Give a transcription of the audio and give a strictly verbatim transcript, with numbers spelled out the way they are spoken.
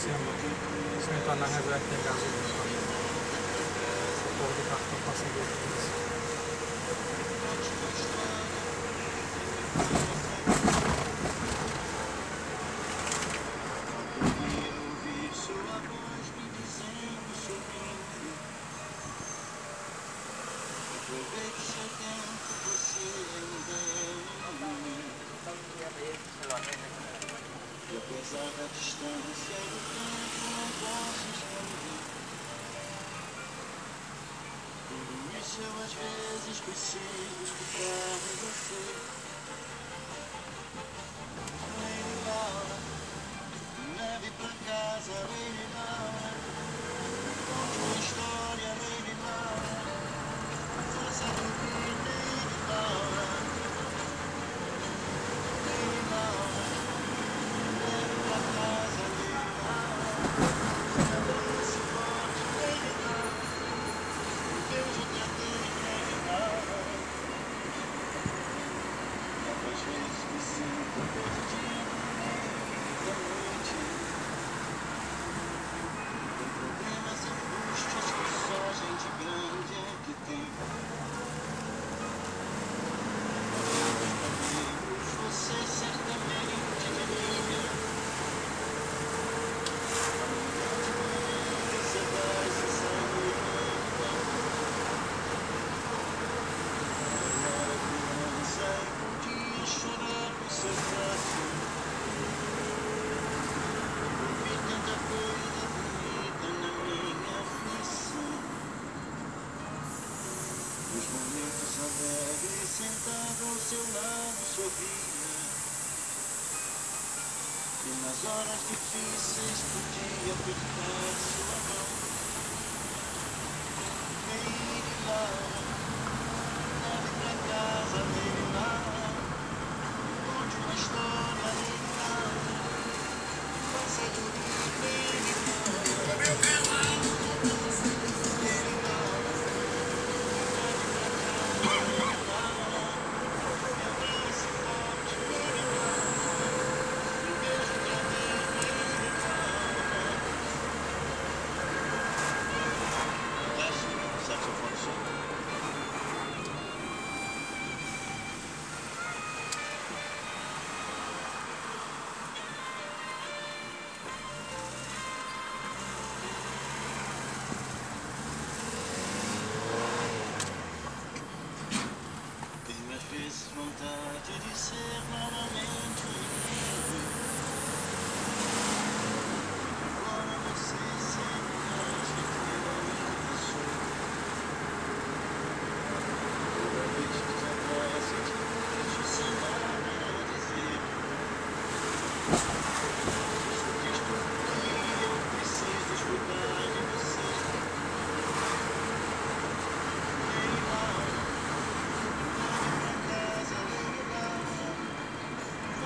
cima, se eu entrar na reserva tem gasolina. O povo do cartão passando por isso. Aproveite seu tempo, você ainda é um momento. E apesar da distância do tempo, não posso esconder. Por isso eu às vezes preciso escutar você. Lady Laura, leve pra casa, Lady Laura. Conte uma história, Lady Laura. Faça dormir, Lady Laura. Lady Laura, leve pra casa, Lady Laura. Abrace forte, Lady Laura. Um beijo tentei, Lady Laura. Às vezes me sinto perdido no meio da noite. Com problemas e angústias que só gente grande é que tem. Você certamente diria: você vai se sair bem. Eu era criança e podia chorar no seu braço. Eu vi tanta coisa bonita na minha aflição. Nos momentos alegres, sentado ao seu lado, sorria. E nas horas difíceis podia apertar sua mão. Lady Laura,